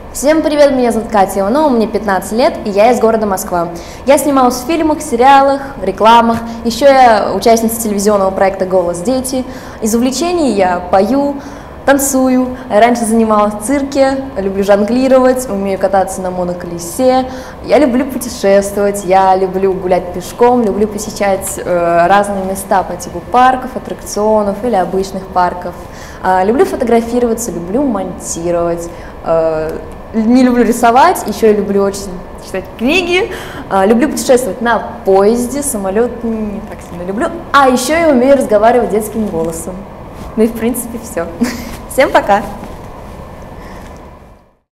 Всем привет, меня зовут Катя Иванова, мне 15 лет, и я из города Москва. Я снималась в фильмах, сериалах, рекламах, еще я участница телевизионного проекта «Голос дети». Из увлечений я пою, танцую, раньше занималась в цирке, люблю жонглировать, умею кататься на моноколесе, я люблю путешествовать, я люблю гулять пешком, люблю посещать разные места по типу парков, аттракционов или обычных парков. Люблю фотографироваться, люблю монтировать. Не люблю рисовать, еще я люблю очень читать книги, люблю путешествовать на поезде, самолет не так сильно люблю, а еще я умею разговаривать детским голосом. Ну и в принципе все. Всем пока!